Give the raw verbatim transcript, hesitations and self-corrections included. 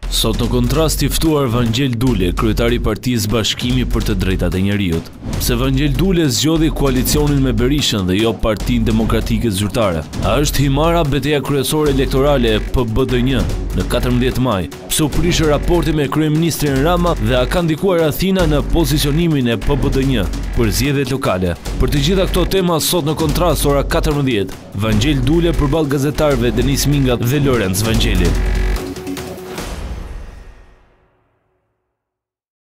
Sot në kontrast i ftuar Vangjel Dule, kryetari i Partisë Bashkimi për të Drejtat e Njeriut. Pse Vangjel Dule zgjodhi koalicionin me Berishën dhe jo Partinë Demokratike Zyrtare? A është himara betejë kryesore elektorale e P B D një në katërmbëdhjetë maj? Pse u prishë raporti me kryeministrin Rama dhe a ka ndikuar Athina në pozicionimin e P B D një për zgjedhjet lokale? Për të gjitha këto tema sot në kontrast ora katërmbëdhjetë, Vangjel Dule përballë gazetarëve Denis Minga dhe Lorenz Vangjeli.